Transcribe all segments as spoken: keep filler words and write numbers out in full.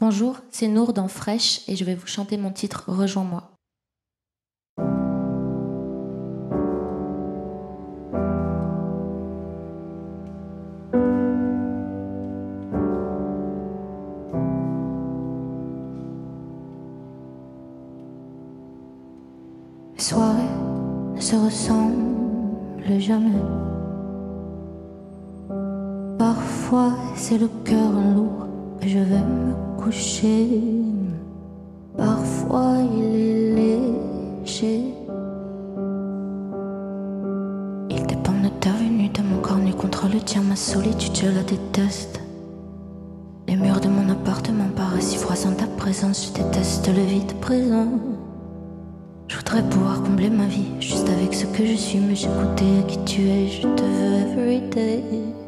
Bonjour, c'est Nour dans Fresh et je vais vous chanter mon titre Rejoins-moi. Les soirées ne se ressemblent jamais. Parfois c'est le cœur lourd et je vais me coucher. Parfois il est léger. Il dépend de ta venue, de mon corps nu contre le tien. Ma solitude je la déteste. Les murs de mon appartement paraissent si froids sans ta présence. Je déteste le vide présent. Je voudrais pouvoir combler ma vie juste avec ce que je suis, mais j'ai goûté à qui tu es, je te veux everyday.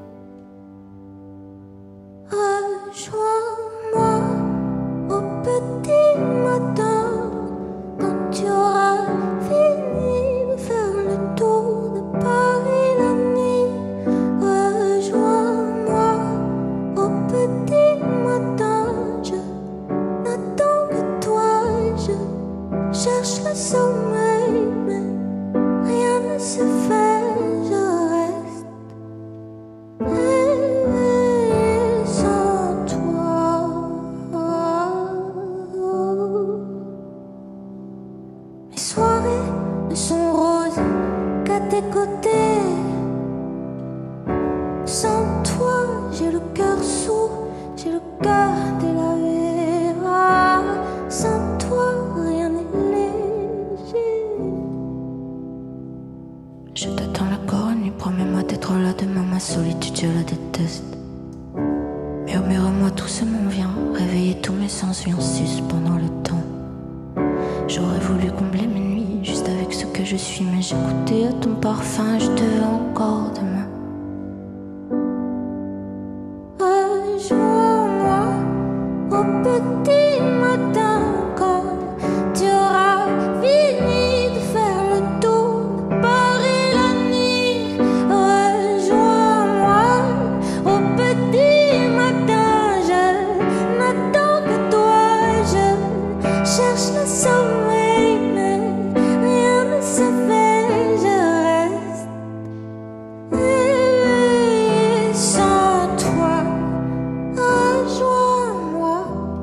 Rejoins-moi au petit matin quand tu auras fini de faire le tour de Paris la nuit. Rejoins-moi au petit matin, je n'attends que toi, je cherche le sommeil, mais rien ne se fait, je reste éveillée sans toi. Mes soirées ne sont roses qu'à tes côtés. Sans toi, j'ai le cœur sourd, j'ai le cœur délavé. Ah, sans toi, rien n'est léger. Je t'attends la corne, promets-moi d'être là demain. Ma solitude, je la déteste. Murmure-moi tout ce mon vient, réveiller tous mes sens, vie en sus pendant le temps. J'aurais voulu combler mes nuits juste avec ce que je suis, mais j'ai goûté à ton parfum, je te veux encore demain. Rejoins-moi au petit matin quand tu auras fini de faire le tour de Paris la nuit. Rejoins-moi au petit matin, je n'attends que toi, je cherche le sommeil, mais rien ne se fait, je reste éveillée sans toi. Rejoins-moi,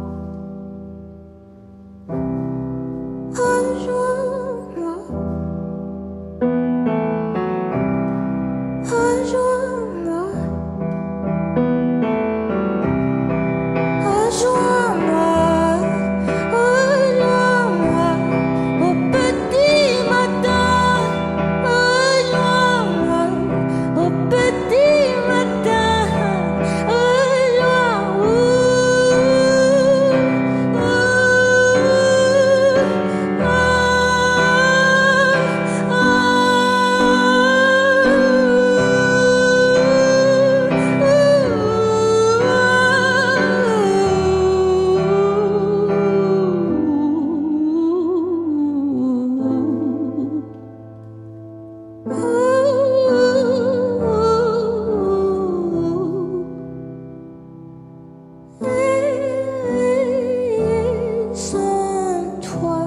rejoins-moi, rejoins-moi, rejoins-moi, rejoins-moi au petit matin. Rejoins-moi au petit matin. Sans toi,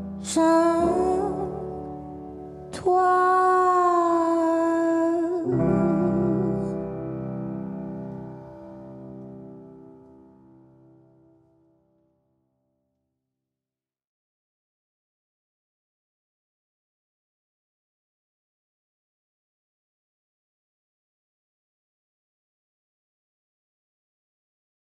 sans toi.